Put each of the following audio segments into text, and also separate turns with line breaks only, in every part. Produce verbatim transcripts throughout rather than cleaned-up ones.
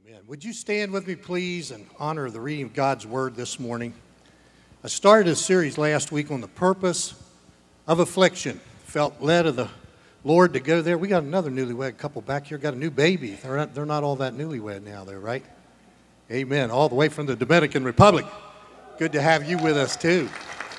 Amen. Would you stand with me, please, in honor of the reading of God's Word this morning? I started a series last week on the purpose of affliction. Felt led of the Lord to go there. We got another newlywed couple back here, got a new baby. They're not, they're not all that newlywed now, though, right? Amen. All the way from the Dominican Republic. Good to have you with us, too.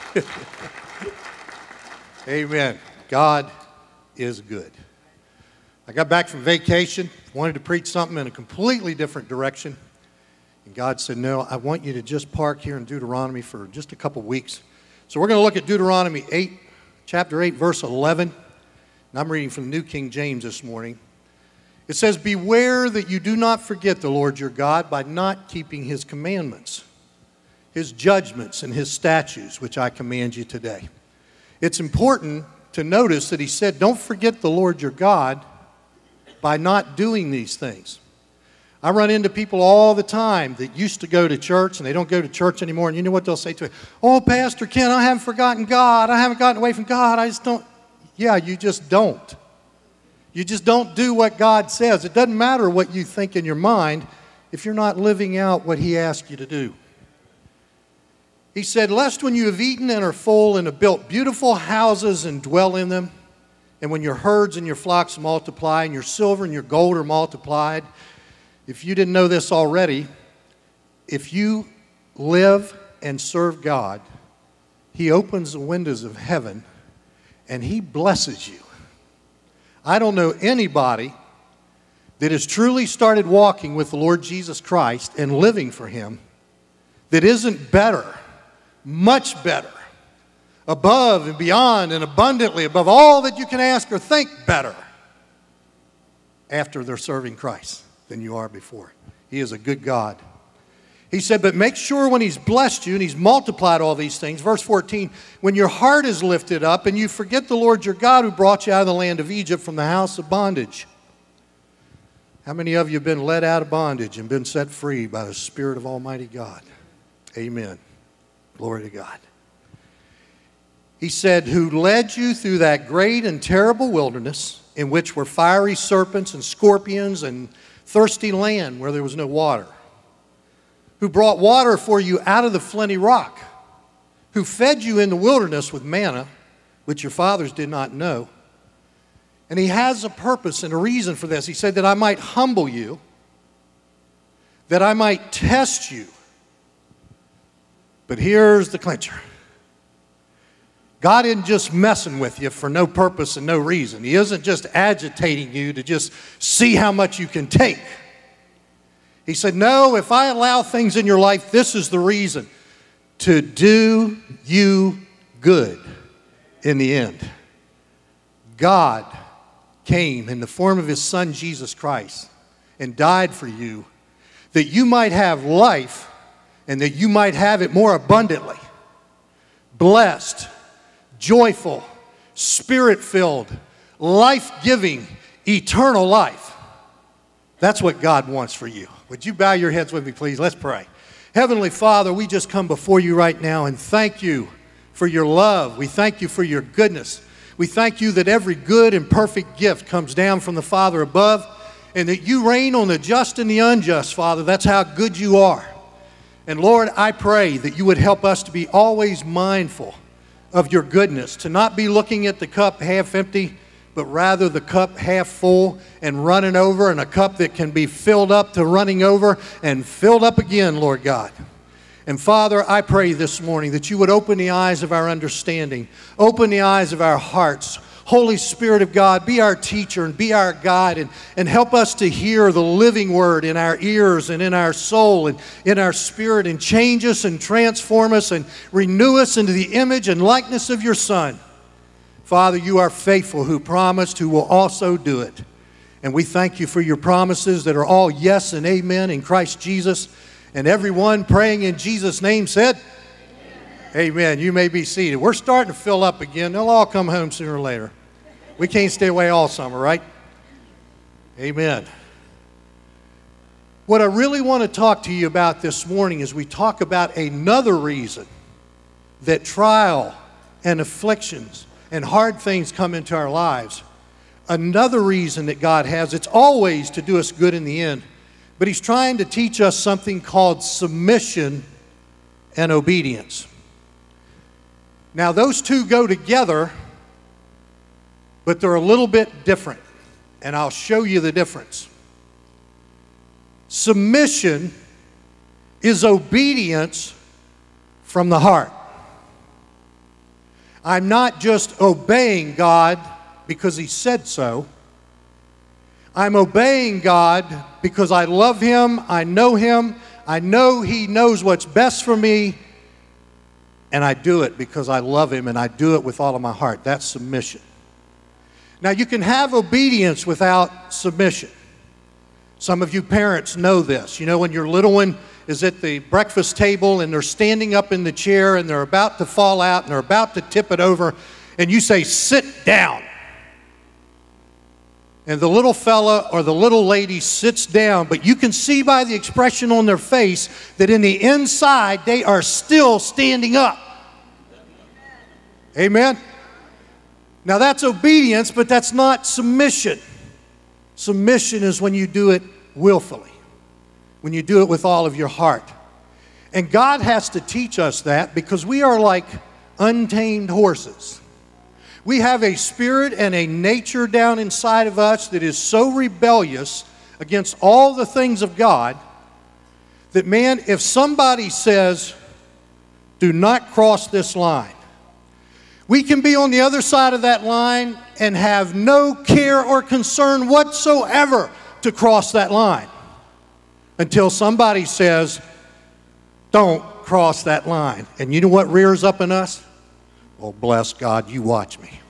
Amen. God is good. I got back from vacation, wanted to preach something in a completely different direction. And God said, no, I want you to just park here in Deuteronomy for just a couple weeks. So we're going to look at Deuteronomy eight, chapter eight, verse eleven. And I'm reading from the New King James this morning. It says, beware that you do not forget the Lord your God by not keeping his commandments, his judgments, and his statutes, which I command you today. It's important to notice that he said, don't forget the Lord your God by not doing these things. I run into people all the time that used to go to church and they don't go to church anymore. And you know what they'll say to me? Oh, Pastor Ken, I haven't forgotten God. I haven't gotten away from God. I just don't. Yeah, you just don't. You just don't do what God says. It doesn't matter what you think in your mind if you're not living out what he asked you to do. He said, lest when you have eaten and are full and have built beautiful houses and dwell in them, and when your herds and your flocks multiply, and your silver and your gold are multiplied, if you didn't know this already, if you live and serve God, he opens the windows of heaven and he blesses you. I don't know anybody that has truly started walking with the Lord Jesus Christ and living for him that isn't better, much better, above and beyond and abundantly above all that you can ask or think better after they're serving Christ than you are before. He is a good God. He said, but make sure when he's blessed you and he's multiplied all these things, verse fourteen, when your heart is lifted up and you forget the Lord your God who brought you out of the land of Egypt from the house of bondage. How many of you have been led out of bondage and been set free by the Spirit of Almighty God? Amen. Glory to God. He said, who led you through that great and terrible wilderness in which were fiery serpents and scorpions and thirsty land where there was no water. Who brought water for you out of the flinty rock. Who fed you in the wilderness with manna, which your fathers did not know. And he has a purpose and a reason for this. He said that I might humble you, that I might test you. But here's the clincher. God isn't just messing with you for no purpose and no reason. He isn't just agitating you to just see how much you can take. He said, no, if I allow things in your life, this is the reason. To do you good in the end. God came in the form of his Son, Jesus Christ, and died for you that you might have life and that you might have it more abundantly. Blessed, joyful, spirit-filled, life-giving, eternal life. That's what God wants for you. Would you bow your heads with me, please? Let's pray. Heavenly Father, we just come before you right now and thank you for your love. We thank you for your goodness. We thank you that every good and perfect gift comes down from the Father above and that you reign on the just and the unjust, Father. That's how good you are. And Lord, I pray that you would help us to be always mindful of your goodness, to not be looking at the cup half empty, but rather the cup half full and running over, and a cup that can be filled up to running over and filled up again, Lord God. And Father, I pray this morning that you would open the eyes of our understanding, open the eyes of our hearts. Holy Spirit of God, be our teacher and be our guide, and, and help us to hear the living word in our ears and in our soul and in our spirit, and change us and transform us and renew us into the image and likeness of your Son. Father, you are faithful, who promised, who will also do it. And we thank you for your promises that are all yes and amen in Christ Jesus. And everyone praying in Jesus' name said, amen. Amen. You may be seated. We're starting to fill up again. They'll all come home sooner or later. We can't stay away all summer, right? Amen. What I really want to talk to you about this morning is we talk about another reason that trial and afflictions and hard things come into our lives. Another reason that God has, it's always to do us good in the end, But he's trying to teach us something called submission and obedience. Now, those two go together, but they're a little bit different, and I'll show you the difference. Submission is obedience from the heart. I'm not just obeying God because He said so. I'm obeying God because I love Him, I know Him, I know He knows what's best for me, and I do it because I love Him and I do it with all of my heart. That's submission. Now, you can have obedience without submission. Some of you parents know this. You know, when your little one is at the breakfast table and they're standing up in the chair and they're about to fall out and they're about to tip it over, and you say, "Sit down." And the little fella or the little lady sits down, but you can see by the expression on their face that in the inside they are still standing up. Amen? Now that's obedience, but that's not submission. Submission is when you do it willfully, when you do it with all of your heart. And God has to teach us that because we are like untamed horses. We have a spirit and a nature down inside of us that is so rebellious against all the things of God that, man, if somebody says, "Do not cross this line," we can be on the other side of that line and have no care or concern whatsoever to cross that line until somebody says, "Don't cross that line." And you know what rears up in us? "Oh, bless God, you watch me.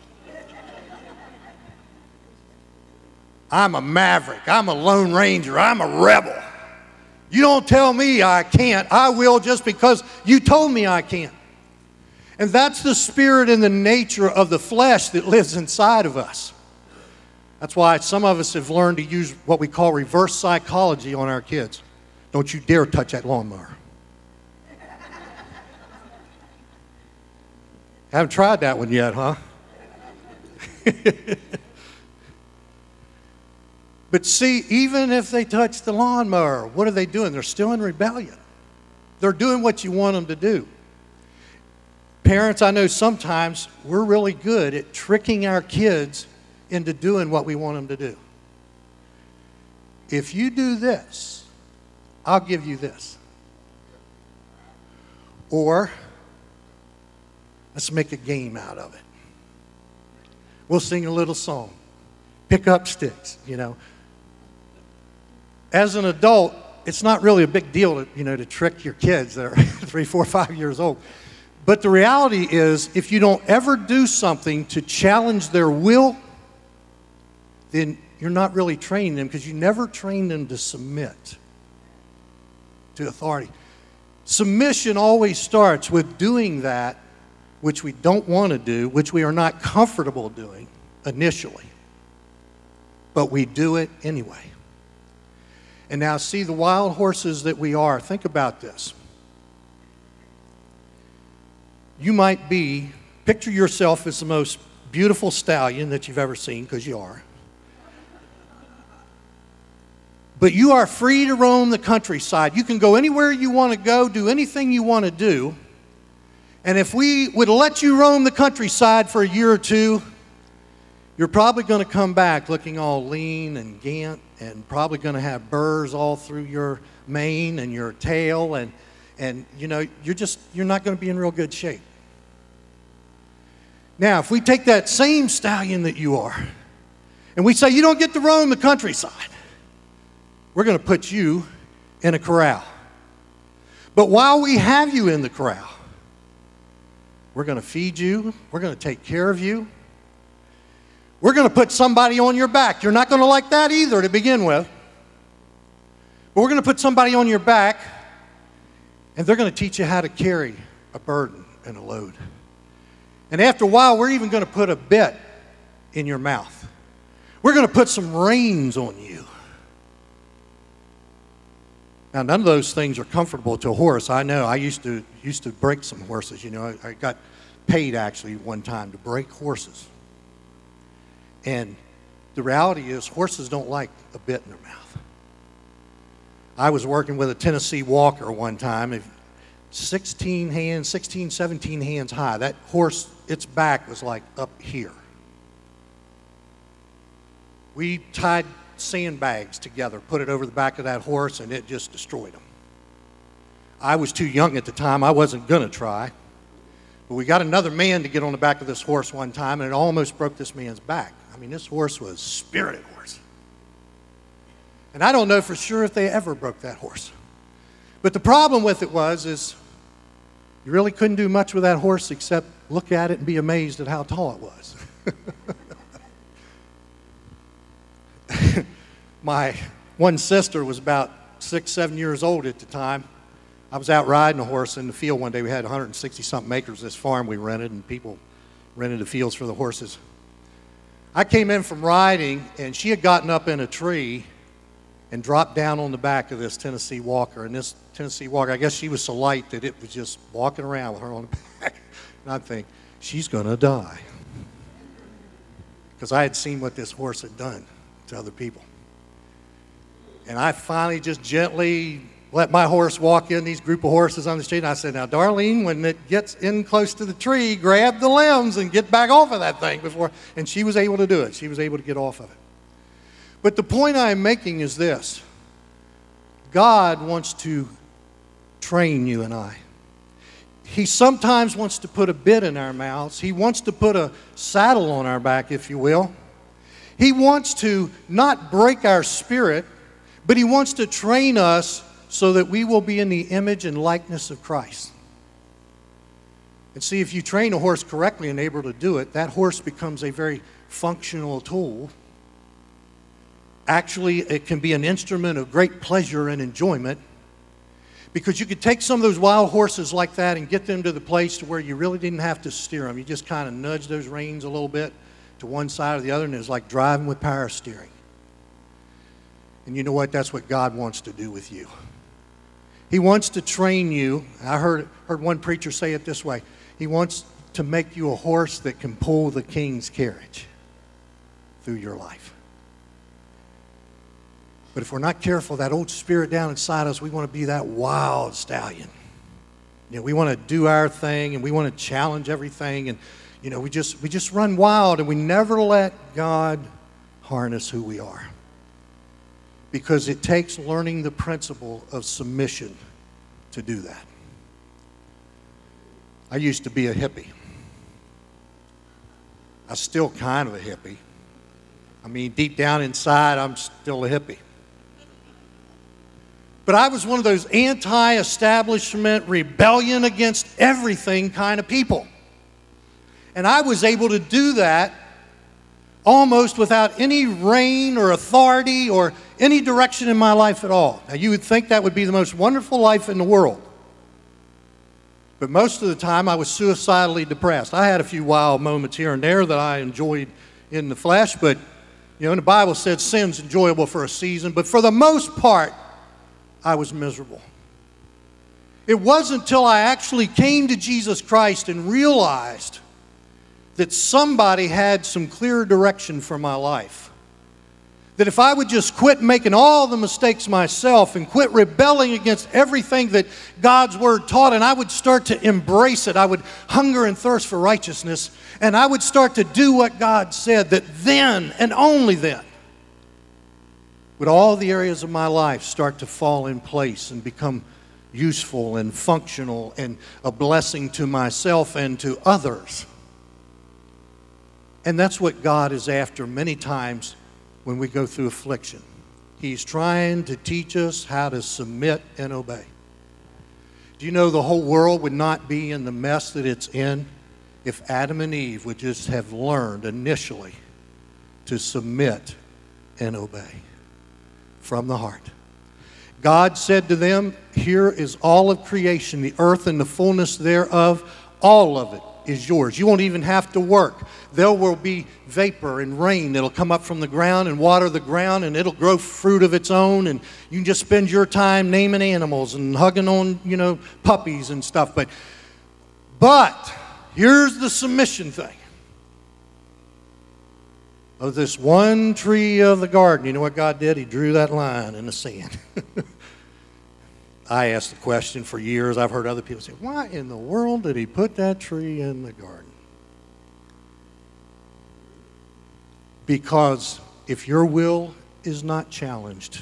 I'm a maverick. I'm a lone ranger. I'm a rebel. You don't tell me I can't. I will just because you told me I can't." And that's the spirit and the nature of the flesh that lives inside of us. That's why some of us have learned to use what we call reverse psychology on our kids. "Don't you dare touch that lawnmower." Haven't tried that one yet, huh? But see, even if they touch the lawnmower, what are they doing? They're still in rebellion. They're doing what you want them to do. Parents, I know sometimes we're really good at tricking our kids into doing what we want them to do. "If you do this, I'll give you this." Or, "Let's make a game out of it. We'll sing a little song. Pick up sticks," you know. As an adult, it's not really a big deal to, you know, to trick your kids that are three, four, five years old. But the reality is, if you don't ever do something to challenge their will, then you're not really training them because you never train them to submit to authority. Submission always starts with doing that which we don't want to do, which we are not comfortable doing initially, but we do it anyway. And now see, the wild horses that we are, think about this. You might be, picture yourself as the most beautiful stallion that you've ever seen, because you are. But you are free to roam the countryside. You can go anywhere you want to go, do anything you want to do. And if we would let you roam the countryside for a year or two, you're probably going to come back looking all lean and gant and probably going to have burrs all through your mane and your tail, and, and you know, you're just, you're not going to be in real good shape. Now, if we take that same stallion that you are, and we say, "You don't get to roam the countryside," we're going to put you in a corral. But while we have you in the corral, we're going to feed you, we're going to take care of you, we're going to put somebody on your back. You're not going to like that either to begin with. But we're going to put somebody on your back, and they're going to teach you how to carry a burden and a load. And after a while, we're even going to put a bit in your mouth. We're going to put some reins on you. Now, none of those things are comfortable to a horse. I know. I used to used to break some horses. You know, I, I got paid actually one time to break horses. And the reality is, horses don't like a bit in their mouth. I was working with a Tennessee Walker one time, sixteen hands, sixteen, seventeen hands high. That horse, its back was like up here. We tied sandbags together, put it over the back of that horse, and it just destroyed him. I was too young at the time. I wasn't going to try. But we got another man to get on the back of this horse one time, and it almost broke this man's back. I mean, this horse was a spirited horse. And I don't know for sure if they ever broke that horse. But the problem with it was, is you really couldn't do much with that horse except look at it and be amazed at how tall it was. My one sister was about six, seven years old at the time. I was out riding a horse in the field one day. We had one hundred sixty something acres, this farm we rented, and people rented the fields for the horses. I came in from riding, and she had gotten up in a tree and dropped down on the back of this Tennessee Walker. And this Tennessee Walker, I guess she was so light that it was just walking around with her on the back. And I think, she's going to die. Because I had seen what this horse had done to other people. And I finally just gently let my horse walk in these group of horses on the street. And I said, now, Darlene, when it gets in close to the tree, grab the limbs and get back off of that thing before. And she was able to do it. She was able to get off of it. But the point I'm making is this. God wants to train you and I. He sometimes wants to put a bit in our mouths. He wants to put a saddle on our back, if you will. He wants to not break our spirit, but he wants to train us so that we will be in the image and likeness of Christ. And see, if you train a horse correctly and able to do it, that horse becomes a very functional tool. Actually, it can be an instrument of great pleasure and enjoyment, because you could take some of those wild horses like that and get them to the place to where you really didn't have to steer them. You just kind of nudge those reins a little bit to one side or the other, and it was like driving with power steering. And you know what? That's what God wants to do with you. He wants to train you. I heard, heard one preacher say it this way. He wants to make you a horse that can pull the king's carriage through your life. But if we're not careful, that old spirit down inside us, we want to be that wild stallion. You know, we want to do our thing, and we want to challenge everything, and you know, we just we just run wild, and we never let God harness who we are. Because it takes learning the principle of submission to do that. I used to be a hippie. I'm still kind of a hippie. I mean, deep down inside, I'm still a hippie. But I was one of those anti-establishment, rebellion against everything kind of people. And I was able to do that almost without any reign or authority or any direction in my life at all. Now, you would think that would be the most wonderful life in the world. But most of the time, I was suicidally depressed. I had a few wild moments here and there that I enjoyed in the flesh, but, you know, and the Bible said sin's enjoyable for a season, but for the most part, I was miserable. It wasn't until I actually came to Jesus Christ and realized that somebody had some clear direction for my life. That if I would just quit making all the mistakes myself and quit rebelling against everything that God's Word taught, and I would start to embrace it, I would hunger and thirst for righteousness, and I would start to do what God said, that then and only then would all the areas of my life start to fall in place and become useful and functional and a blessing to myself and to others. And that's what God is after many times when we go through affliction. He's trying to teach us how to submit and obey. Do you know the whole world would not be in the mess that it's in if Adam and Eve would just have learned initially to submit and obey from the heart. God said to them, here is all of creation, the earth and the fullness thereof, all of it is yours. You won't even have to work. There will be vapor and rain that'll come up from the ground and water the ground, and it'll grow fruit of its own, and you can just spend your time naming animals and hugging on, you know, puppies and stuff. But, but here's the submission thing. Of this one tree of the garden, you know what God did? He drew that line in the sand. I asked the question for years. I've heard other people say, why in the world did he put that tree in the garden? Because if your will is not challenged,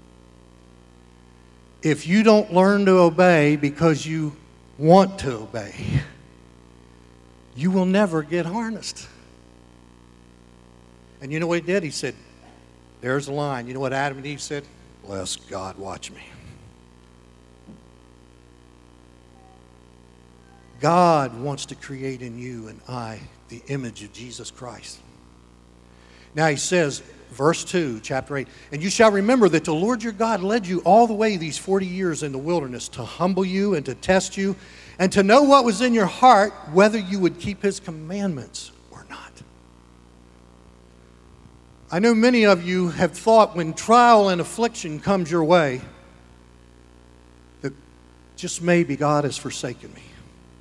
if you don't learn to obey because you want to obey, you will never get harnessed. And you know what he did? He said, there's a line. You know what Adam and Eve said? Bless God, watch me. God wants to create in you and I the image of Jesus Christ. Now he says, verse two, chapter eight, and you shall remember that the Lord your God led you all the way these forty years in the wilderness to humble you and to test you and to know what was in your heart, whether you would keep his commandments or not. I know many of you have thought when trial and affliction comes your way that just maybe God has forsaken me.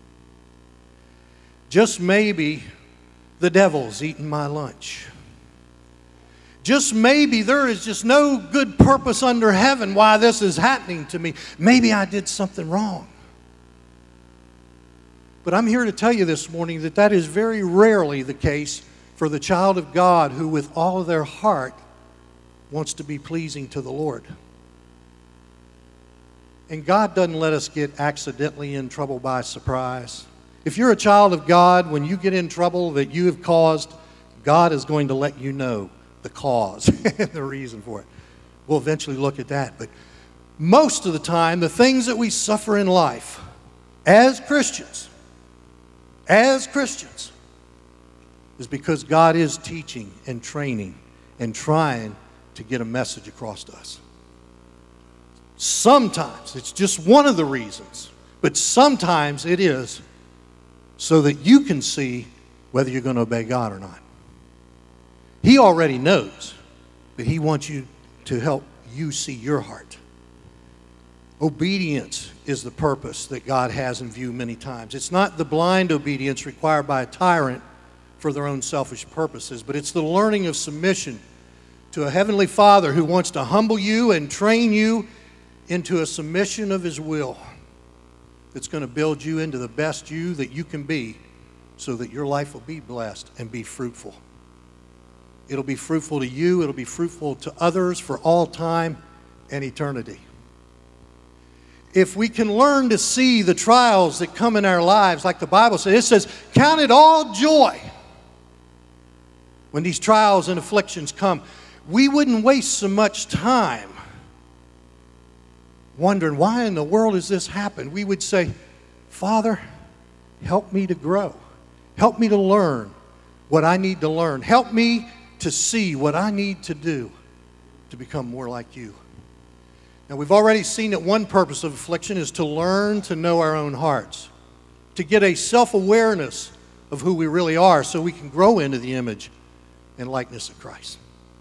Just maybe the devil's eating my lunch. Just maybe there is just no good purpose under heaven why this is happening to me. Maybe I did something wrong. But I'm here to tell you this morning that that is very rarely the case for the child of God who with all of their heart wants to be pleasing to the Lord. And God doesn't let us get accidentally in trouble by surprise. If you're a child of God, when you get in trouble that you have caused, God is going to let you know the cause and the reason for it. We'll eventually look at that. But most of the time, the things that we suffer in life as Christians, as Christians, is because God is teaching and training and trying to get a message across to us. Sometimes it's just one of the reasons, but sometimes it is so that you can see whether you're going to obey God or not. He already knows, but he wants you to help you see your heart. Obedience is the purpose that God has in view many times. It's not the blind obedience required by a tyrant for their own selfish purposes, but it's the learning of submission to a heavenly Father who wants to humble you and train you into a submission of his will that's going to build you into the best you that you can be so that your life will be blessed and be fruitful. It'll be fruitful to you. It'll be fruitful to others for all time and eternity. If we can learn to see the trials that come in our lives, like the Bible says, it says, count it all joy when these trials and afflictions come. We wouldn't waste so much time wondering, why in the world has this happened? We would say, Father, help me to grow. Help me to learn what I need to learn. Help me to see what I need to do to become more like you. Now, we've already seen that one purpose of affliction is to learn to know our own hearts, to get a self-awareness of who we really are so we can grow into the image and likeness of Christ.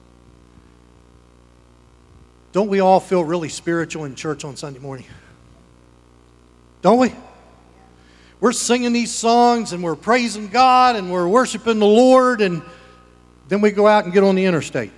Don't we all feel really spiritual in church on Sunday morning? Don't we? We're singing these songs and we're praising God and we're worshiping the Lord, and then we go out and get on the interstate.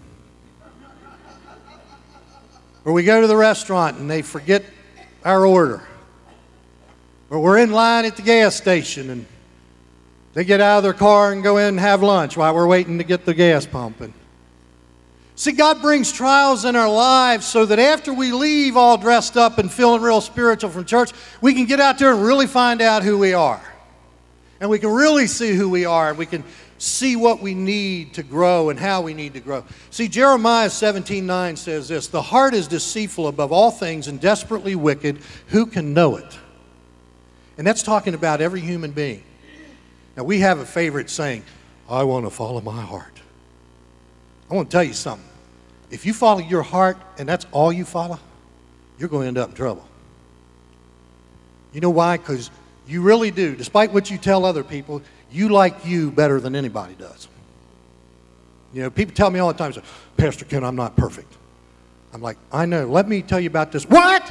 Or we go to the restaurant and they forget our order. Or we're in line at the gas station and they get out of their car and go in and have lunch while we're waiting to get the gas pumping. See, God brings trials in our lives so that after we leave all dressed up and feeling real spiritual from church, we can get out there and really find out who we are. And we can really see who we are, and we can see what we need to grow and how we need to grow. See, Jeremiah seventeen nine says this, the heart is deceitful above all things and desperately wicked. Who can know it? And that's talking about every human being. Now, we have a favorite saying, I want to follow my heart. I want to tell you something. If you follow your heart and that's all you follow, you're going to end up in trouble. You know why? Because you really do. Despite what you tell other people, you like you better than anybody does. You know, people tell me all the time, Pastor Ken, I'm not perfect. I'm like, I know. Let me tell you about this. What?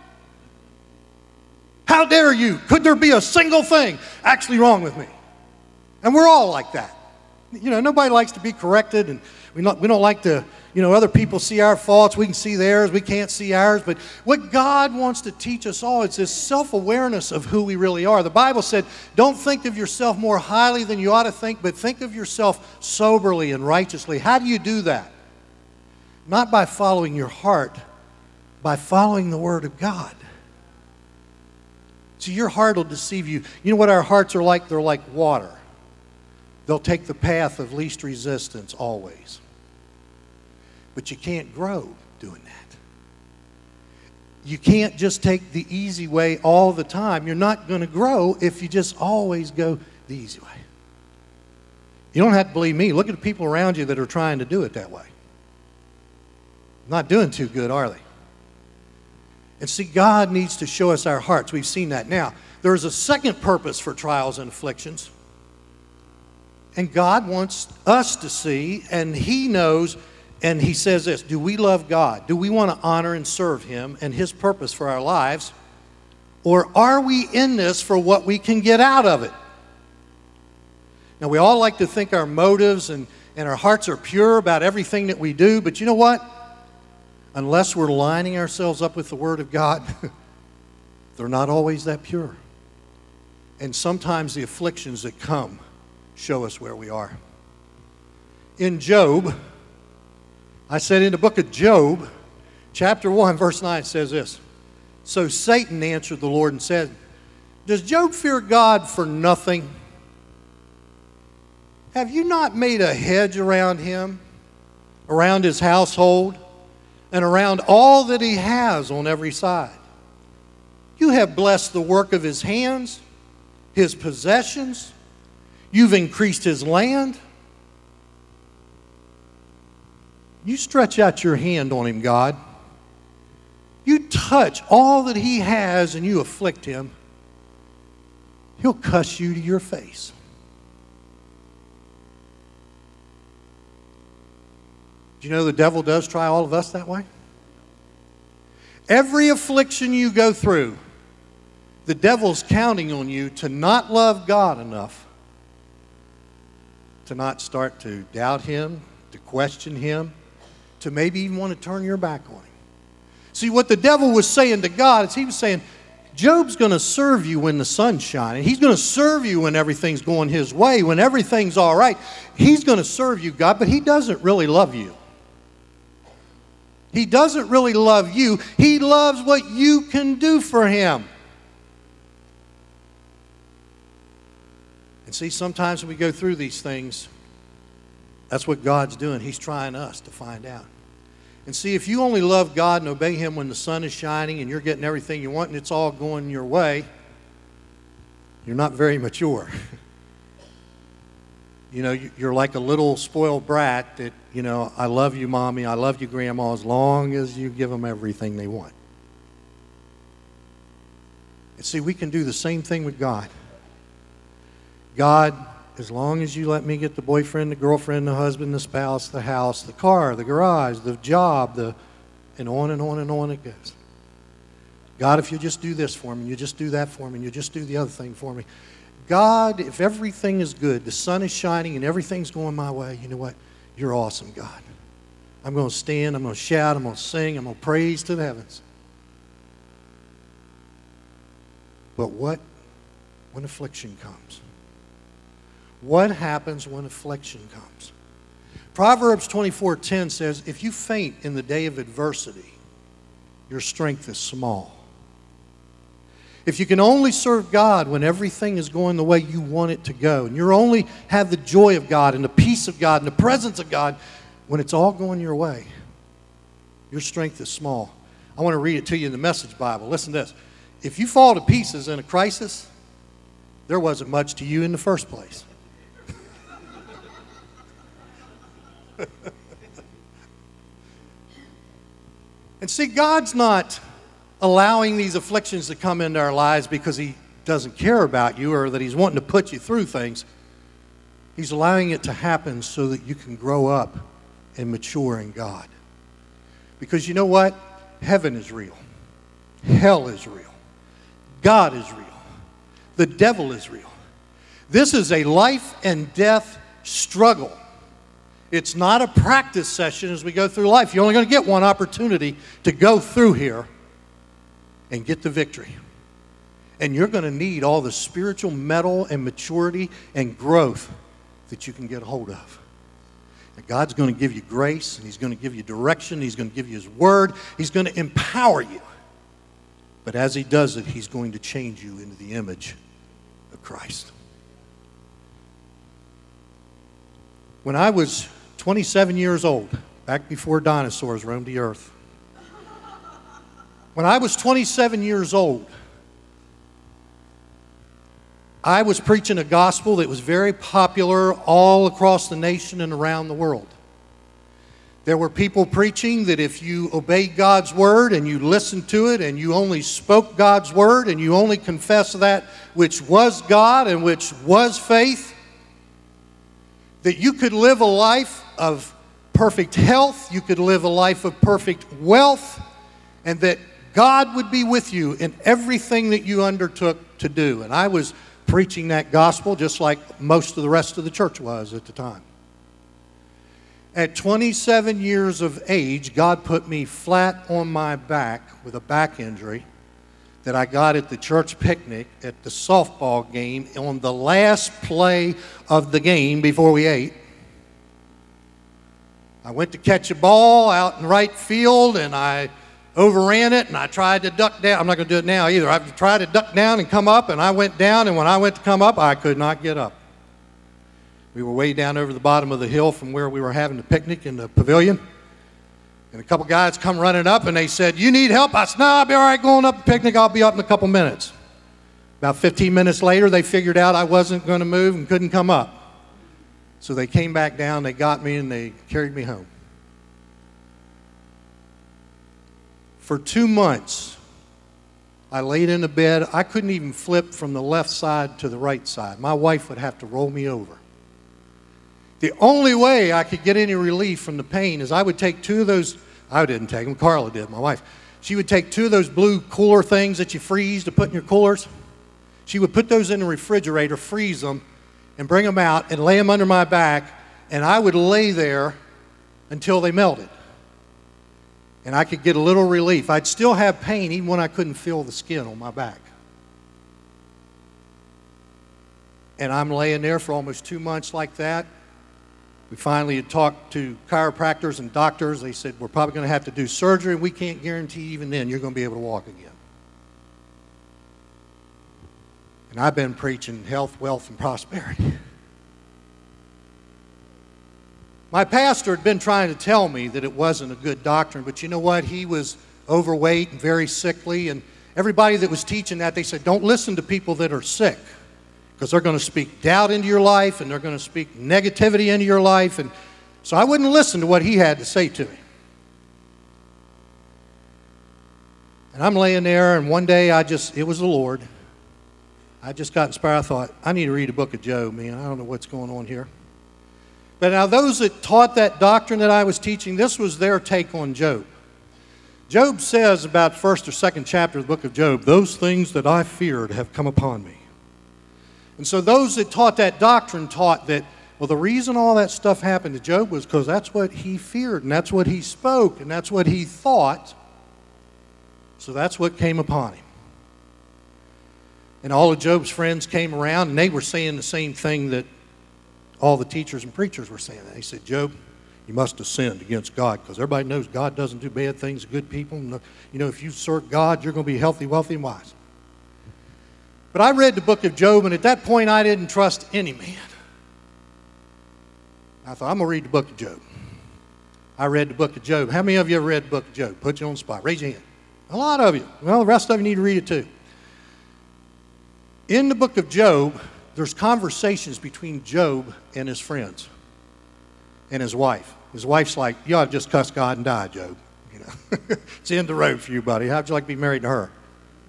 How dare you? Could there be a single thing actually wrong with me? And we're all like that. You know, nobody likes to be corrected, and we not, we don't like to, you know, other people see our faults. We can see theirs. We can't see ours. But what God wants to teach us all is this self-awareness of who we really are. The Bible said, don't think of yourself more highly than you ought to think, but think of yourself soberly and righteously. How do you do that? Not by following your heart, by following the Word of God. See, your heart will deceive you. You know what our hearts are like? They're like water. They'll take the path of least resistance always. But you can't grow doing that. You can't just take the easy way all the time. You're not going to grow if you just always go the easy way. You don't have to believe me. Look at the people around you that are trying to do it that way. Not doing too good, are they? And see, God needs to show us our hearts. We've seen that. Now, there is a second purpose for trials and afflictions. And God wants us to see, and He knows, and He says this, do we love God? Do we want to honor and serve Him and His purpose for our lives? Or are we in this for what we can get out of it? Now, we all like to think our motives and, and our hearts are pure about everything that we do, but you know what? Unless we're lining ourselves up with the Word of God, they're not always that pure. And sometimes the afflictions that come show us where we are. In Job, I said in the book of Job, chapter one, verse nine says this. So Satan answered the Lord and said, does Job fear God for nothing? Have you not made a hedge around him, around his household, and around all that he has on every side? You have blessed the work of his hands, his possessions. You've increased his land. You stretch out your hand on him, God. You touch all that he has and you afflict him. He'll cuss you to your face. Do you know the devil does try all of us that way? Every affliction you go through, the devil's counting on you to not love God enough, to not start to doubt Him, to question Him, to maybe even want to turn your back on Him. See, what the devil was saying to God is he was saying, Job's going to serve you when the sun's shining. He's going to serve you when everything's going his way, when everything's all right. He's going to serve you, God, but he doesn't really love you. He doesn't really love you. He loves what you can do for him. And see, sometimes when we go through these things, that's what God's doing. He's trying us to find out. And see, if you only love God and obey Him when the sun is shining and you're getting everything you want and it's all going your way, you're not very mature. You know, you're like a little spoiled brat that, you know, I love you, Mommy, I love you, Grandma, as long as you give them everything they want. And see, we can do the same thing with God. God, as long as you let me get the boyfriend, the girlfriend, the husband, the spouse, the house, the car, the garage, the job, the, and on and on and on it goes. God, if you just do this for me, you just do that for me, and you just do the other thing for me. God, if everything is good, the sun is shining and everything's going my way, you know what? You're awesome, God. I'm going to stand, I'm going to shout, I'm going to sing, I'm going to praise to the heavens. But what when affliction comes? What happens when affliction comes? Proverbs twenty-four ten says, if you faint in the day of adversity, your strength is small. If you can only serve God when everything is going the way you want it to go, and you only have the joy of God and the peace of God and the presence of God when it's all going your way, your strength is small. I want to read it to you in the Message Bible. Listen to this. If you fall to pieces in a crisis, there wasn't much to you in the first place. And see, God's not allowing these afflictions to come into our lives because He doesn't care about you or that He's wanting to put you through things. He's allowing it to happen so that you can grow up and mature in God. Because you know what? Heaven is real. Hell is real. God is real. The devil is real. This is a life and death struggle. It's not a practice session as we go through life. You're only going to get one opportunity to go through here and get the victory. And you're going to need all the spiritual mettle and maturity and growth that you can get a hold of. And God's going to give you grace, and He's going to give you direction. He's going to give you His Word. He's going to empower you. But as He does it, He's going to change you into the image of Christ. When I was twenty-seven years old, back before dinosaurs roamed the earth, when I was twenty-seven years old, I was preaching a gospel that was very popular all across the nation and around the world. There were people preaching that if you obeyed God's word and you listened to it and you only spoke God's word and you only confessed that which was God and which was faith, that you could live a life of perfect health, you could live a life of perfect wealth, and that God would be with you in everything that you undertook to do. And I was preaching that gospel just like most of the rest of the church was at the time. At twenty-seven years of age, God put me flat on my back with a back injury that I got at the church picnic at the softball game on the last play of the game before we ate. I went to catch a ball out in right field, and I overran it, and I tried to duck down. I'm not going to do it now either. I tried to duck down and come up, and I went down, and when I went to come up, I could not get up. We were way down over the bottom of the hill from where we were having the picnic in the pavilion, and a couple guys come running up, and they said, "You need help?" I said, "No, I'll be all right going up the picnic. I'll be up in a couple minutes." About fifteen minutes later, they figured out I wasn't going to move and couldn't come up. So they came back down, they got me, and they carried me home. For two months, I laid in the bed. I couldn't even flip from the left side to the right side. My wife would have to roll me over. The only way I could get any relief from the pain is I would take two of those, I didn't take them, Carla did, my wife. She would take two of those blue cooler things that you freeze to put in your coolers. She would put those in the refrigerator, freeze them, and bring them out and lay them under my back, and I would lay there until they melted. And I could get a little relief. I'd still have pain even when I couldn't feel the skin on my back. And I'm laying there for almost two months like that. We finally had talked to chiropractors and doctors. They said, "We're probably going to have to do surgery, and we can't guarantee even then you're going to be able to walk again." And I've been preaching health, wealth, and prosperity. My pastor had been trying to tell me that it wasn't a good doctrine, but you know what? He was overweight and very sickly, and everybody that was teaching that, they said, "Don't listen to people that are sick, because they're going to speak doubt into your life, and they're going to speak negativity into your life." And so I wouldn't listen to what he had to say to me. And I'm laying there, and one day I just, it was the Lord. I just got inspired. I thought, I need to read a book of Job, man. I don't know what's going on here. But now those that taught that doctrine that I was teaching, this was their take on Job. Job says about first or second chapter of the book of Job, "Those things that I feared have come upon me." And so those that taught that doctrine taught that, well, the reason all that stuff happened to Job was because that's what he feared, and that's what he spoke, and that's what he thought. So that's what came upon him. And all of Job's friends came around, and they were saying the same thing that all the teachers and preachers were saying. They said, "Job, you must have sinned against God, because everybody knows God doesn't do bad things to good people. And, you know, if you serve God, you're going to be healthy, wealthy, and wise." But I read the book of Job, and at that point, I didn't trust any man. I thought, I'm going to read the book of Job. I read the book of Job. How many of you have read the book of Job? Put you on the spot. Raise your hand. A lot of you. Well, the rest of you need to read it too. In the book of Job, there's conversations between Job and his friends and his wife. His wife's like, "You ought to just cuss God and die, Job. You know, it's the end of the road for you, buddy. How'd you like to be married to her?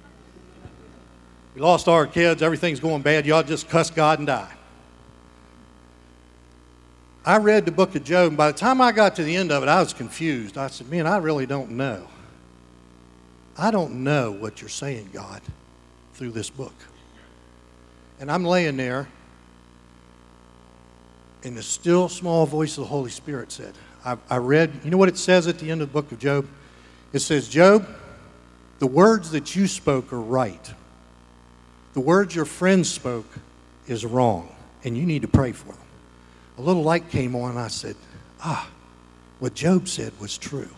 We lost all our kids. Everything's going bad. You ought to just cuss God and die." I read the book of Job, and by the time I got to the end of it, I was confused. I said, "Man, I really don't know. I don't know what you're saying, God, through this book." And I'm laying there, And the still small voice of the Holy Spirit said, I, I read, you know what it says at the end of the book of Job? It says, Job, the words that you spoke are right. The words your friends spoke is wrong, and you need to pray for them. A little light came on, and I said, ah, what Job said was true.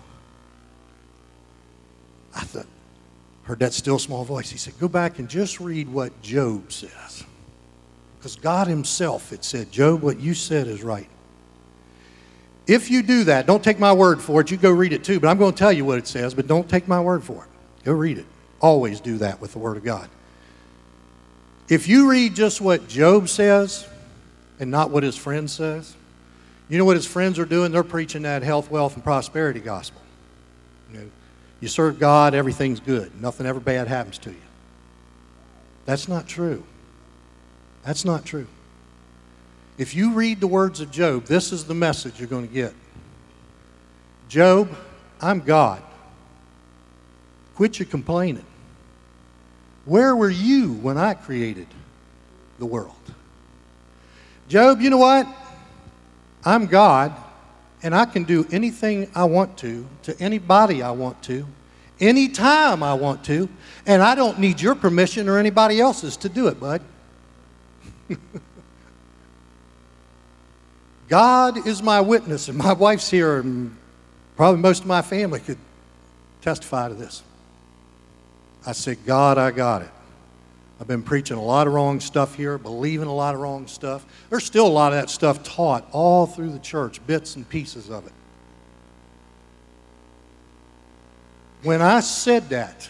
I thought, heard that still small voice. He said, go back and just read what Job says. Because God himself had said, Job, what you said is right. If you do that, don't take my word for it. You go read it too, but I'm going to tell you what it says, but don't take my word for it. Go read it. Always do that with the Word of God. If you read just what Job says and not what his friend says, you know what his friends are doing? They're preaching that health, wealth, and prosperity gospel. You know, you serve God, everything's good. Nothing ever bad happens to you. That's not true. That's not true. If you read the words of Job, this is the message you're going to get. Job, I'm God. Quit your complaining. Where were you when I created the world? Job, you know what? I'm God, and I can do anything I want to, to anybody I want to, anytime I want to, and I don't need your permission or anybody else's to do it, bud. God is my witness, and my wife's here, and probably most of my family could testify to this. I said, God, I got it. I've been preaching a lot of wrong stuff here, believing a lot of wrong stuff. There's still a lot of that stuff taught all through the church, bits and pieces of it. When I said that,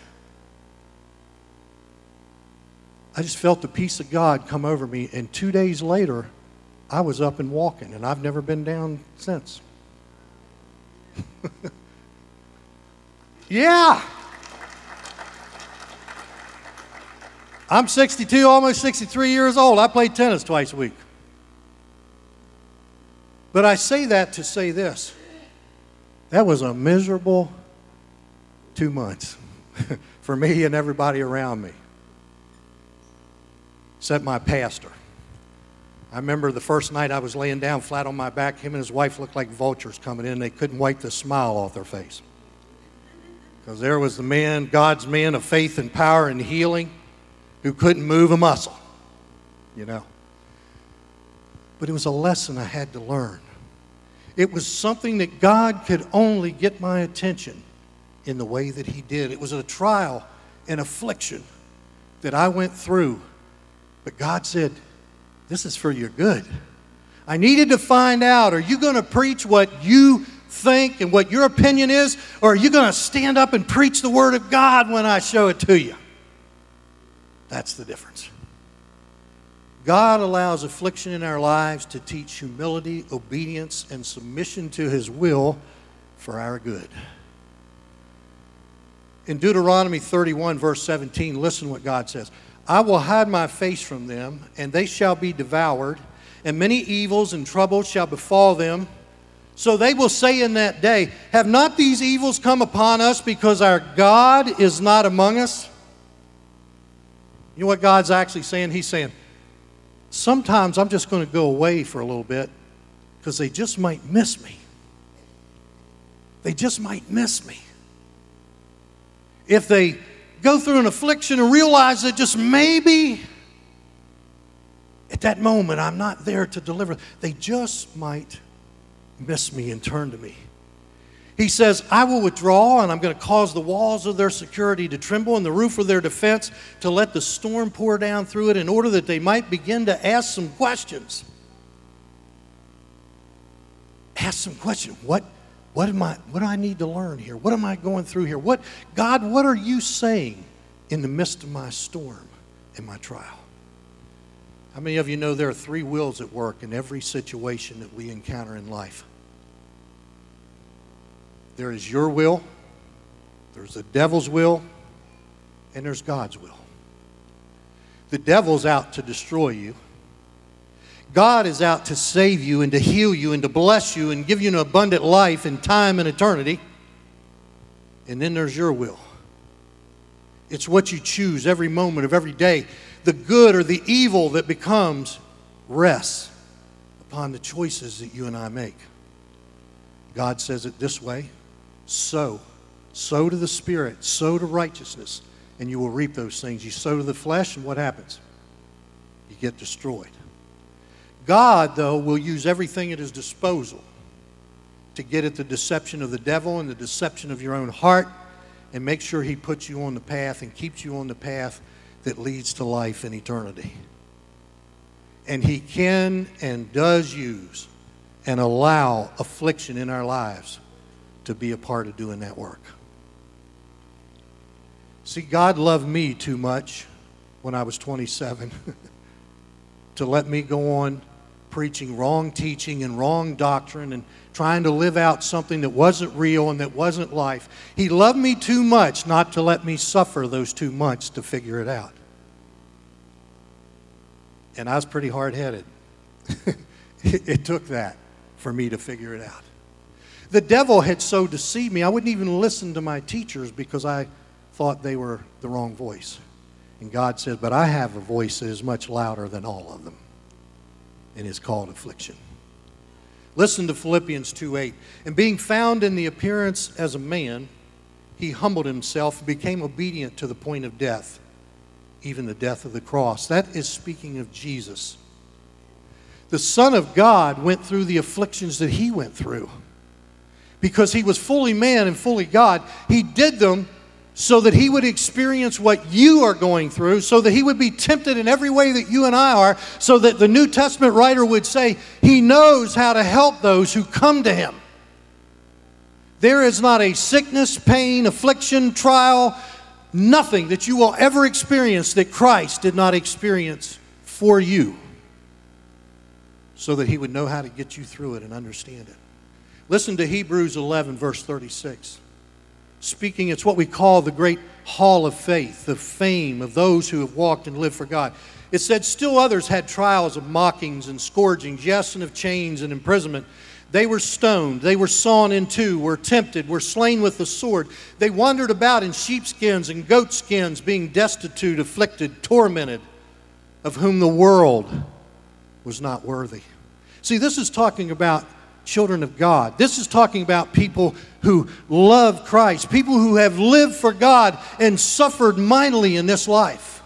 I just felt the peace of God come over me, and two days later, I was up and walking, and I've never been down since. Yeah. I'm sixty-two, almost sixty-three years old. I play tennis twice a week. But I say that to say this. That was a miserable two months for me and everybody around me, except my pastor. I remember the first night I was laying down flat on my back, him and his wife looked like vultures coming in. They couldn't wipe the smile off their face. Because there was the man, God's man of faith and power and healing, who couldn't move a muscle, you know. But it was a lesson I had to learn. It was something that God could only get my attention in the way that he did. It was a trial and affliction that I went through. But God said, this is for your good. I needed to find out, are you going to preach what you think and what your opinion is, or are you going to stand up and preach the Word of God when I show it to you? That's the difference. God allows affliction in our lives to teach humility, obedience, and submission to his will for our good. In Deuteronomy thirty-one, verse seventeen, listen what God says. I will hide my face from them, and they shall be devoured, and many evils and troubles shall befall them. So they will say in that day, have not these evils come upon us because our God is not among us? You know what God's actually saying? He's saying, sometimes I'm just going to go away for a little bit because they just might miss me. They just might miss me. If they go through an affliction and realize that just maybe at that moment I'm not there to deliver, they just might miss me and turn to me. He says, I will withdraw, and I'm going to cause the walls of their security to tremble and the roof of their defense to let the storm pour down through it in order that they might begin to ask some questions. Ask some questions. What, what, am I, what do I need to learn here? What am I going through here? What, God, what are you saying in the midst of my storm and my trial? How many of you know there are three wills at work in every situation that we encounter in life? There is your will, there's the devil's will, and there's God's will. The devil's out to destroy you. God is out to save you and to heal you and to bless you and give you an abundant life in time and eternity. And then there's your will. It's what you choose every moment of every day. The good or the evil that becomes rests upon the choices that you and I make. God says it this way: sow. Sow to the Spirit, sow to righteousness, and you will reap those things. You sow to the flesh, and what happens? You get destroyed. God, though, will use everything at His disposal to get at the deception of the devil and the deception of your own heart, and make sure He puts you on the path and keeps you on the path that leads to life and eternity. And He can and does use and allow affliction in our lives to be a part of doing that work. See, God loved me too much when I was twenty-seven to let me go on preaching wrong teaching and wrong doctrine and trying to live out something that wasn't real and that wasn't life. He loved me too much not to let me suffer those two months to figure it out. And I was pretty hard-headed. it, it took that for me to figure it out. The devil had so deceived me, I wouldn't even listen to my teachers because I thought they were the wrong voice. And God says, but I have a voice that is much louder than all of them, and it's called affliction. Listen to Philippians two eight. And being found in the appearance as a man, He humbled Himself and became obedient to the point of death, even the death of the cross. That is speaking of Jesus. The Son of God went through the afflictions that He went through. Because He was fully man and fully God, He did them so that He would experience what you are going through, so that He would be tempted in every way that you and I are, so that the New Testament writer would say He knows how to help those who come to Him. There is not a sickness, pain, affliction, trial, nothing that you will ever experience that Christ did not experience for you, so that He would know how to get you through it and understand it. Listen to Hebrews eleven, verse thirty-six. Speaking, it's what we call the great hall of faith, the fame of those who have walked and lived for God. It said, still others had trials of mockings and scourgings, yes, and of chains and imprisonment. They were stoned, they were sawn in two, were tempted, were slain with the sword. They wandered about in sheepskins and goatskins, being destitute, afflicted, tormented, of whom the world was not worthy. See, this is talking about children of God. This is talking about people who love Christ, people who have lived for God and suffered mightily in this life.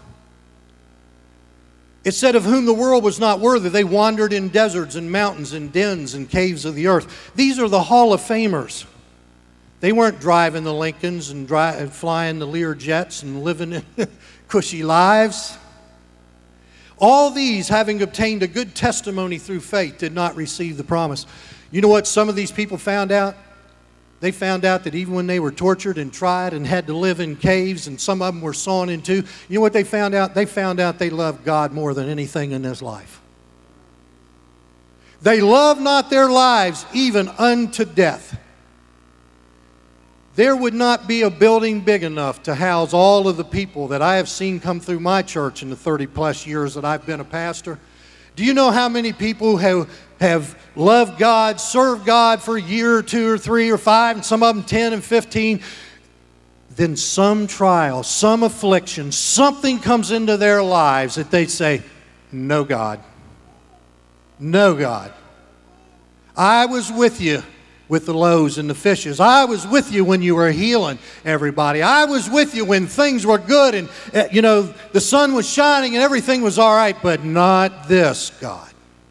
It said, of whom the world was not worthy. They wandered in deserts and mountains and dens and caves of the earth. These are the Hall of Famers. They weren't driving the Lincolns and dri- flying the Lear jets and living in cushy lives. All these, having obtained a good testimony through faith, did not receive the promise. You know what some of these people found out? They found out that even when they were tortured and tried and had to live in caves, and some of them were sawn in two, you know what they found out? They found out they loved God more than anything in this life. They loved not their lives even unto death. There would not be a building big enough to house all of the people that I have seen come through my church in the thirty plus years that I've been a pastor. Do you know how many people have, have loved God, served God for a year or two or three or five, and some of them ten and fifteen? Then some trial, some affliction, something comes into their lives that they say, no God. No God. I was with you with the loaves and the fishes. I was with you when you were healing everybody. I was with you when things were good and, uh, you know, the sun was shining and everything was all right, but not this, God.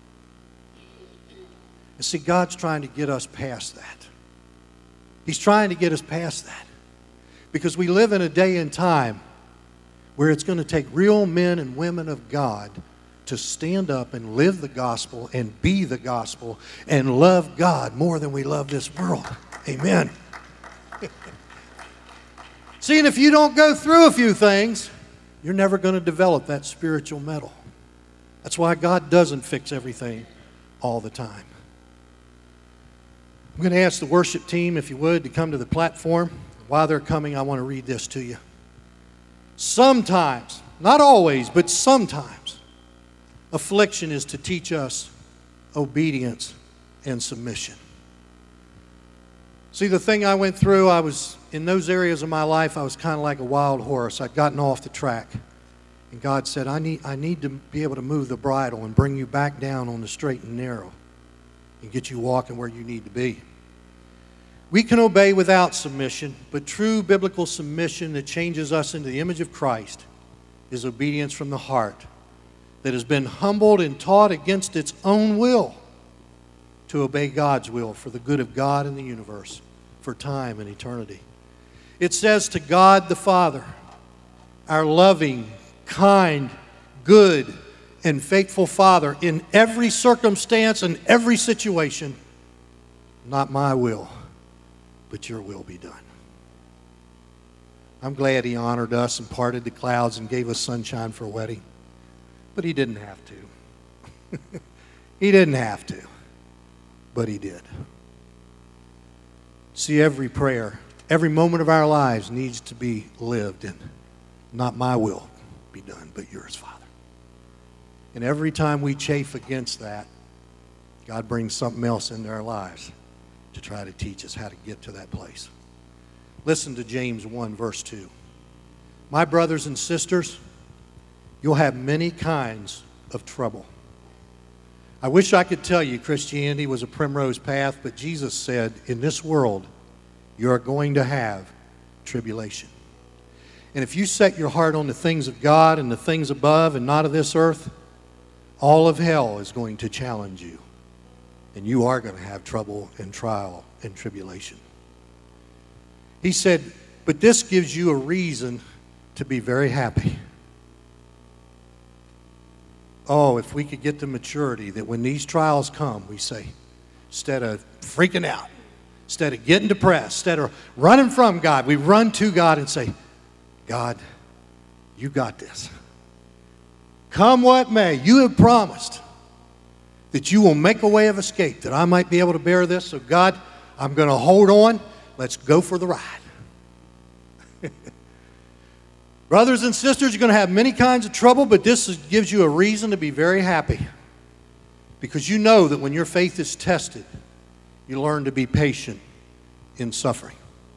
And see, God's trying to get us past that. He's trying to get us past that. Because we live in a day and time where it's going to take real men and women of God to stand up and live the gospel and be the gospel and love God more than we love this world. Amen. See, and if you don't go through a few things, you're never going to develop that spiritual mettle. That's why God doesn't fix everything all the time. I'm going to ask the worship team, if you would, to come to the platform. While they're coming, I want to read this to you. Sometimes, not always, but sometimes, affliction is to teach us obedience and submission. See, the thing I went through, I was, in those areas of my life, I was kind of like a wild horse. I'd gotten off the track. And God said, I need, I need to be able to move the bridle and bring you back down on the straight and narrow. and get you walking where you need to be. We can obey without submission, but true biblical submission that changes us into the image of Christ is obedience from the heart that has been humbled and taught against its own will to obey God's will for the good of God and the universe, for time and eternity. It says to God the Father, our loving, kind, good, and faithful Father, in every circumstance and every situation, not my will, but your will be done. I'm glad he honored us and parted the clouds and gave us sunshine for a wedding. But he didn't have to. He didn't have to. But he did. See, every prayer, every moment of our lives needs to be lived in. Not my will be done, but yours, Father. And every time we chafe against that, God brings something else into our lives to try to teach us how to get to that place. Listen to James one, verse two. My brothers and sisters, you'll have many kinds of trouble. I wish I could tell you Christianity was a primrose path, but Jesus said, in this world, you're going to have tribulation. And if you set your heart on the things of God and the things above and not of this earth, all of hell is going to challenge you. And you are going to have trouble and trial and tribulation. He said, but this gives you a reason to be very happy. Oh, if we could get to maturity, that when these trials come, we say, instead of freaking out, instead of getting depressed, instead of running from God, we run to God and say, God, you got this. Come what may, you have promised that you will make a way of escape, that I might be able to bear this. So God, I'm going to hold on. Let's go for the ride. Brothers and sisters, you're going to have many kinds of trouble, but this is, gives you a reason to be very happy. Because you know that when your faith is tested, you learn to be patient in suffering.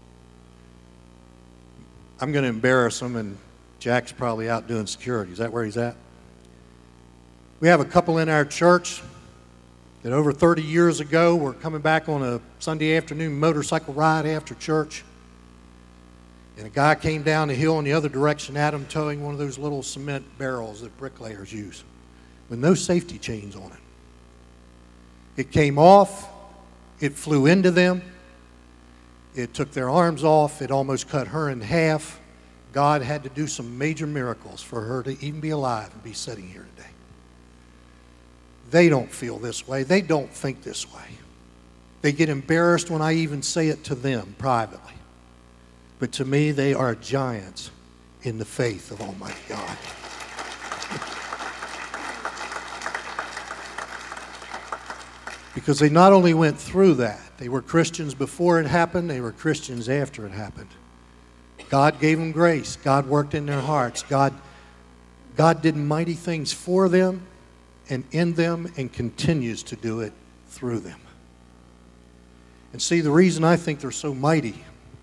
I'm going to embarrass him, and Jack's probably out doing security. Is that where he's at? We have a couple in our church that over thirty years ago were coming back on a Sunday afternoon motorcycle ride after church. And a guy came down the hill in the other direction at him, towing one of those little cement barrels that bricklayers use with no safety chains on it. It came off. It flew into them. It took their arms off. It almost cut her in half. God had to do some major miracles for her to even be alive and be sitting here today. They don't feel this way. They don't think this way. They get embarrassed when I even say it to them privately. But to me, they are giants in the faith of Almighty God. Because they not only went through that, they were Christians before it happened, they were Christians after it happened. God gave them grace. God worked in their hearts. God, God did mighty things for them and in them and continues to do it through them. And see, the reason I think they're so mighty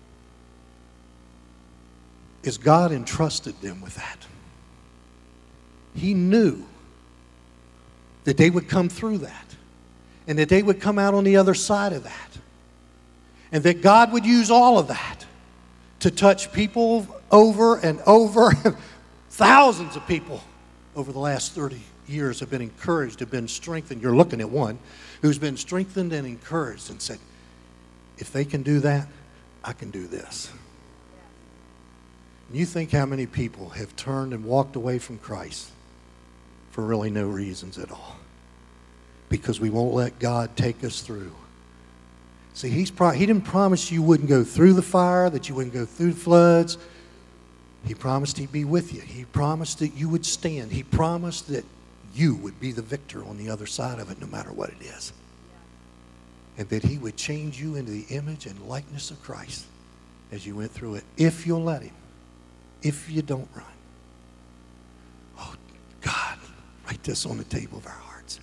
is God entrusted them with that. He knew that they would come through that and that they would come out on the other side of that and that God would use all of that to touch people over and over. Thousands of people over the last thirty years have been encouraged, have been strengthened. You're looking at one who's been strengthened and encouraged and said, if they can do that, I can do this. And you think how many people have turned and walked away from Christ for really no reasons at all. Because we won't let God take us through. See, he's pro- he didn't promise you wouldn't go through the fire, that you wouldn't go through floods. He promised he'd be with you. He promised that you would stand. He promised that you would be the victor on the other side of it, no matter what it is. And that he would change you into the image and likeness of Christ as you went through it, if you'll let him. If you don't run. Oh, God, write this on the table of our hearts.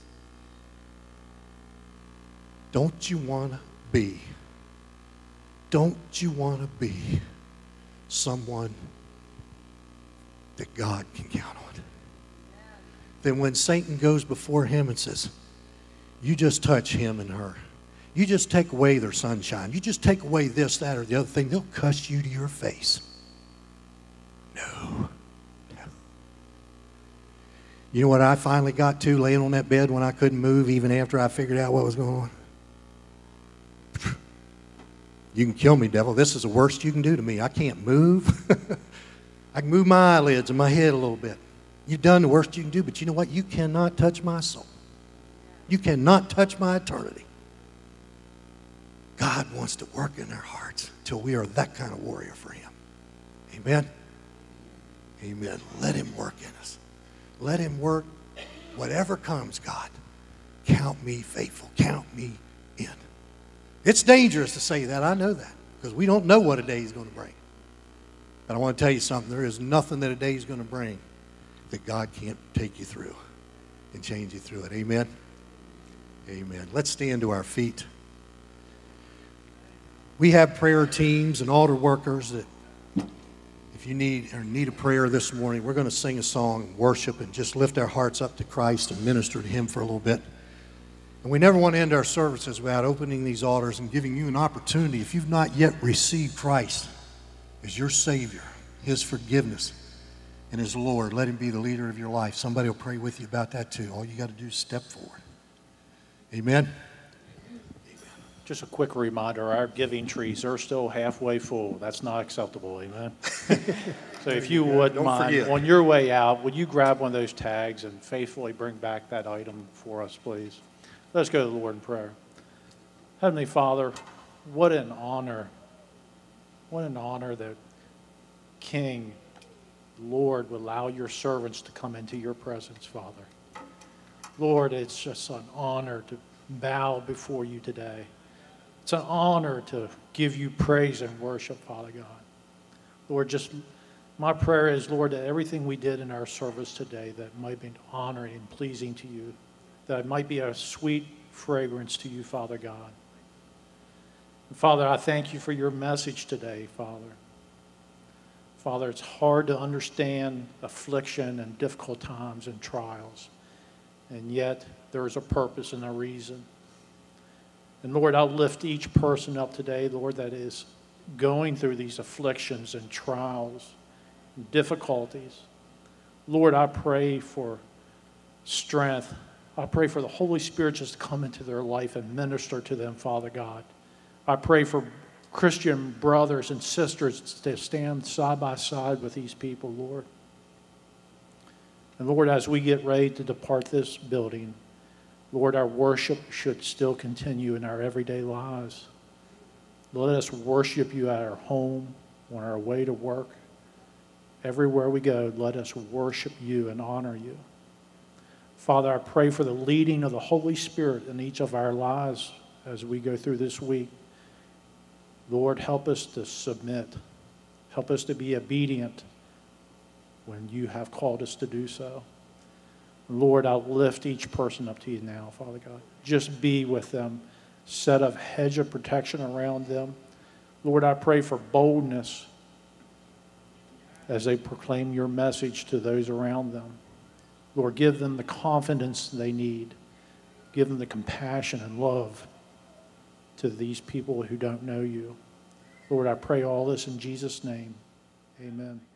Don't you want to be, don't you want to be someone that God can count on? Then when Satan goes before him and says, You just touch him and her. You just take away their sunshine. You just take away this, that, or the other thing. They'll cuss you to your face. No. No. You know what I finally got to laying on that bed when I couldn't move even after I figured out what was going on? You can kill me, devil. This is the worst you can do to me. I can't move. I can move my eyelids and my head a little bit. You've done the worst you can do, but you know what? You cannot touch my soul. You cannot touch my eternity. God wants to work in our hearts till we are that kind of warrior for him. Amen? Amen. Let him work in us. Let him work. Whatever comes, God, count me faithful. Count me in. It's dangerous to say that. I know that because we don't know what a day is going to bring. But I want to tell you something. There is nothing that a day is going to bring that God can't take you through and change you through it. Amen? Amen. Let's stand to our feet. We have prayer teams and altar workers that if you need or need a prayer this morning, we're going to sing a song, worship, and just lift our hearts up to Christ and minister to him for a little bit. And we never want to end our services without opening these altars and giving you an opportunity, if you've not yet received Christ as your Savior, his forgiveness, and his Lord, let him be the leader of your life. Somebody will pray with you about that too. All you got to do is step forward. Amen.
Just a quick reminder, our giving trees are still halfway full. That's not acceptable, amen? So if you wouldn't
Don't
mind,
forget.
on your way out, would you grab one of those tags and faithfully bring back that item for us, please? Let's go to the Lord in prayer. Heavenly Father, what an honor, what an honor that King, Lord, would allow your servants to come into your presence, Father. Lord, it's just an honor to bow before you today. It's an honor to give you praise and worship, Father God. Lord, just my prayer is, Lord, that everything we did in our service today that might be honoring and pleasing to you, that it might be a sweet fragrance to you, Father God. And Father, I thank you for your message today, Father. Father, it's hard to understand affliction and difficult times and trials, and yet there is a purpose and a reason. And Lord, I'll lift each person up today, Lord, that is going through these afflictions and trials and difficulties. Lord, I pray for strength. I pray for the Holy Spirit just to come into their life and minister to them, Father God. I pray for Christian brothers and sisters to stand side by side with these people, Lord. And Lord, as we get ready to depart this building, Lord, our worship should still continue in our everyday lives. Let us worship you at our home, on our way to work. Everywhere we go, let us worship you and honor you. Father, I pray for the leading of the Holy Spirit in each of our lives as we go through this week. Lord, help us to submit. Help us to be obedient when you have called us to do so. Lord, I'll lift each person up to you now, Father God. Just be with them. Set a hedge of protection around them. Lord, I pray for boldness as they proclaim your message to those around them. Lord, give them the confidence they need. Give them the compassion and love to these people who don't know you. Lord, I pray all this in Jesus' name. Amen.